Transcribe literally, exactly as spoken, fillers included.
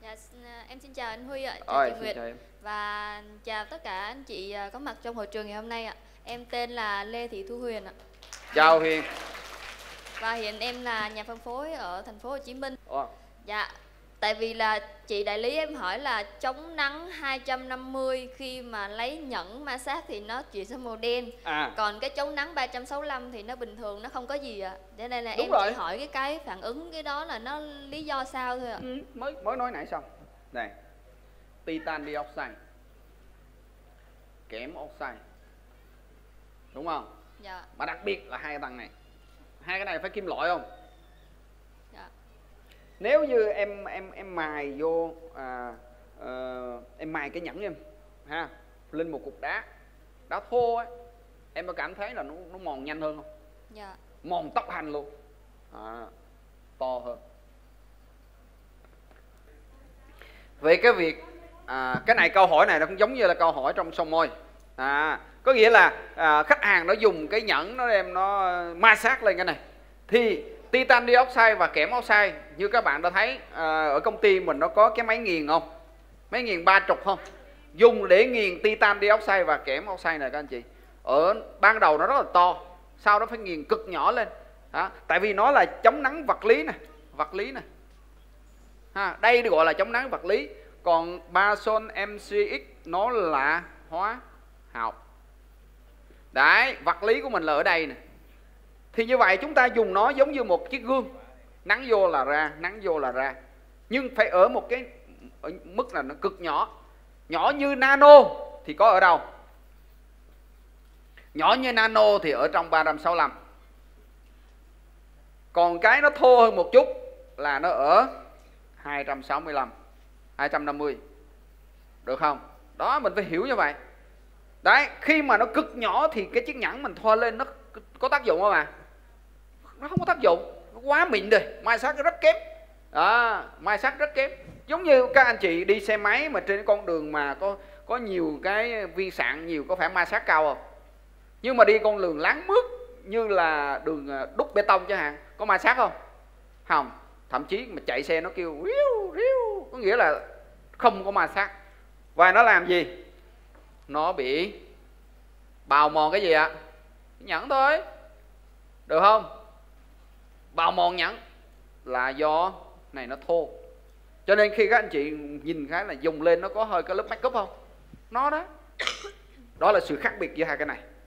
Dạ, em xin chào anh Huy ạ, chào Ôi, chị Nguyệt chào em. và chào tất cả anh chị có mặt trong hội trường ngày hôm nay ạ. Em tên là Lê Thị Thu Huyền ạ. Chào Huyền. Và hiện em là nhà phân phối ở thành phố Hồ Chí Minh. Ồ. Dạ, tại vì là chị đại lý em hỏi là chống nắng hai trăm năm mươi khi mà lấy nhẫn ma sát thì nó chuyển sang màu đen. À. Còn cái chống nắng ba trăm sáu mươi lăm thì nó bình thường, nó không có gì ạ. Cho nên là Đúng em rồi. chỉ hỏi cái cái phản ứng cái đó là nó lý do sao thôi ạ. Ừ, mới mới nói nãy xong. Này. Titan dioxide. Kẽm oxide. Đúng không? Dạ. Mà đặc biệt là hai cái thằng này. Hai cái này phải kim loại không? Dạ. Nếu như em em em mài vô à, à, em mài cái nhẫn em ha, lên một cục đá, đá thô á, em có cảm thấy là nó nó mòn nhanh hơn không? Dạ. Mòn tốc hành luôn. À, to hơn. Vậy cái việc à, cái này câu hỏi này nó cũng giống như là câu hỏi trong sông môi. À, có nghĩa là à, khách hàng nó dùng cái nhẫn nó đem nó ma sát lên cái này. Thì titan dioxide và kẽm oxide như các bạn đã thấy à, ở công ty mình nó có cái máy nghiền không? Máy nghiền ba trục không? Dùng để nghiền titan dioxide và kẽm oxide này các anh chị. Ở ban đầu nó rất là to, sau đó phải nghiền cực nhỏ lên. Đó, tại vì nó là chống nắng vật lý này, vật lý này. Ha, đây được gọi là chống nắng vật lý, còn Bason em xê ích nó là hóa học. Đấy, vật lý của mình là ở đây nè. Thì như vậy chúng ta dùng nó giống như một chiếc gương, nắng vô là ra, nắng vô là ra. Nhưng phải ở một cái ở mức là nó cực nhỏ. Nhỏ như nano thì có ở đâu? Nhỏ như nano thì ở trong ba trăm sáu mươi lăm. Còn cái nó thô hơn một chút là nó ở hai trăm sáu mươi lăm, hai trăm năm mươi. Được không? Đó, mình phải hiểu như vậy. Đấy, khi mà nó cực nhỏ thì cái chiếc nhẫn mình thoa lên nó có tác dụng không ạ? Nó không có tác dụng, nó quá mịn rồi, ma sát nó rất kém. Đó, ma sát rất kém. Giống như các anh chị đi xe máy mà trên con đường mà có có nhiều cái vi sạn nhiều, có phải ma sát cao không? Nhưng mà đi con đường láng mướt như là đường đúc bê tông chẳng hạn, có ma sát không? Không. Thậm chí mà chạy xe nó kêu riu riu, có nghĩa là không có ma sát. Và nó làm gì? Nó bị bào mòn cái gì ạ? Nhẫn thôi. Được không? Bào mòn nhẫn là do này nó thô. Cho nên khi các anh chị nhìn cái là dùng lên nó có hơi cái lớp make up không? Nó đó. Đó là sự khác biệt giữa hai cái này.